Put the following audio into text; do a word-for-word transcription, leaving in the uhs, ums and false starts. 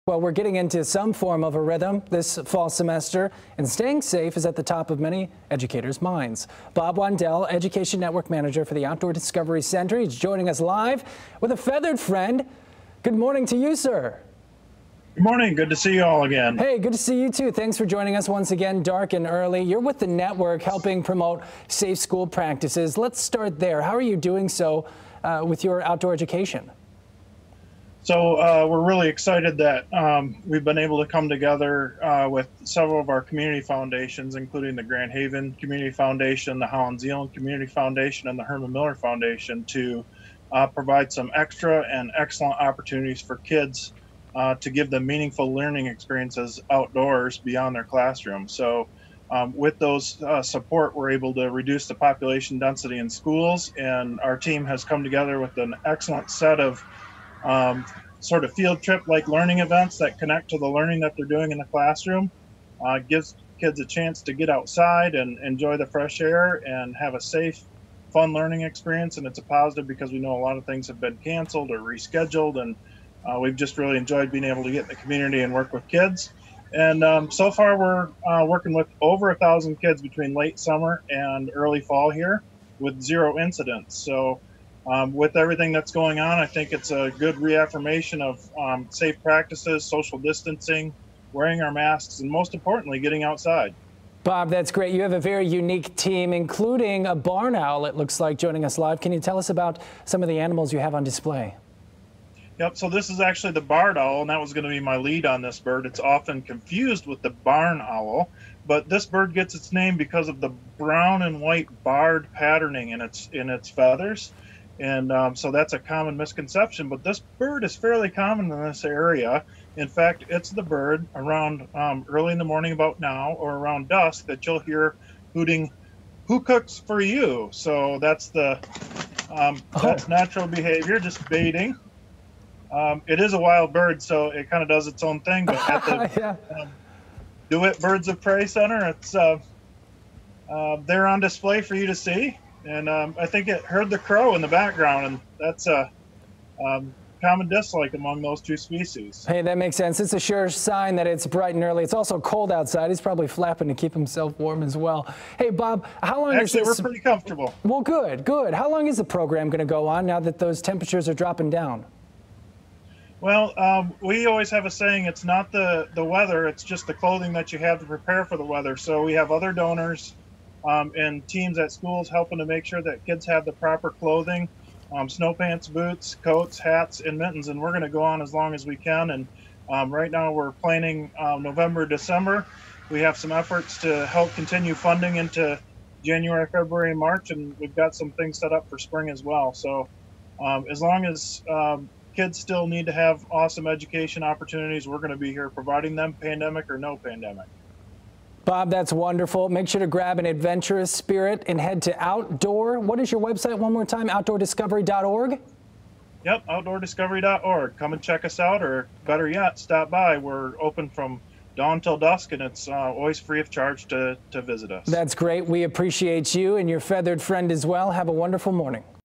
Well, we're getting into some form of a rhythm this fall semester, and staying safe is at the top of many educators' minds. Bob Wandell, Education Network Manager for the Outdoor Discovery Center, he's joining us live with a feathered friend. Good morning to you, sir. Good morning. Good to see you all again. Hey, good to see you too. Thanks for joining us once again, dark and early. You're with the network helping promote safe school practices. Let's start there. How are you doing so uh, with your outdoor education? So uh, we're really excited that um, we've been able to come together uh, with several of our community foundations, including the Grand Haven Community Foundation, the Holland Zealand Community Foundation, and the Herman Miller Foundation to uh, provide some extra and excellent opportunities for kids uh, to give them meaningful learning experiences outdoors beyond their classroom. So um, with those uh, support, we're able to reduce the population density in schools, and our team has come together with an excellent set of Um, sort of field trip like learning events that connect to the learning that they're doing in the classroom. Uh, gives kids a chance to get outside and enjoy the fresh air and have a safe, fun learning experience. And it's a positive because we know a lot of things have been canceled or rescheduled, and uh, we've just really enjoyed being able to get in the community and work with kids. And um, so far we're uh, working with over a thousand kids between late summer and early fall here with zero incidents. So Um, with everything that's going on, I think it's a good reaffirmation of um, safe practices, social distancing, wearing our masks, and most importantly, getting outside. Bob, that's great. You have a very unique team, including a barn owl, it looks like, joining us live. Can you tell us about some of the animals you have on display? Yep, so this is actually the barred owl, and that was going to be my lead on this bird. It's often confused with the barn owl, but this bird gets its name because of the brown and white barred patterning in its, in its feathers. And um, so that's a common misconception, but this bird is fairly common in this area. In fact, it's the bird around um, early in the morning about now or around dusk that you'll hear hooting, "Who cooks for you?" So that's the um, oh. that's natural behavior, just baiting. Um, it is a wild bird, so it kind of does its own thing, but at the yeah. um, DeWitt Birds of Prey Center, it's uh, uh, they're on display for you to see. And um, I think it heard the crow in the background, and that's a um, common dislike among those two species. Hey, that makes sense. It's a sure sign that it's bright and early. It's also cold outside. He's probably flapping to keep himself warm as well. Hey, Bob, how long Actually, is this? we're pretty comfortable. Well, good, good. How long is the program going to go on now that those temperatures are dropping down? Well, um, we always have a saying, it's not the, the weather, it's just the clothing that you have to prepare for the weather. So we have other donors Um, and teams at schools helping to make sure that kids have the proper clothing, um, snow pants, boots, coats, hats, and mittens, and we're going to go on as long as we can. And um, right now we're planning um, November, December. We have some efforts to help continue funding into January, February, and March, and we've got some things set up for spring as well. So um, as long as um, kids still need to have awesome education opportunities, we're going to be here providing them, pandemic or no pandemic. Bob, that's wonderful. Make sure to grab an adventurous spirit and head to Outdoor. What is your website one more time? outdoor discovery dot org? Yep, outdoor discovery dot org. Come and check us out, or better yet, stop by. We're open from dawn till dusk, and it's uh, always free of charge to, to visit us. That's great. We appreciate you and your feathered friend as well. Have a wonderful morning.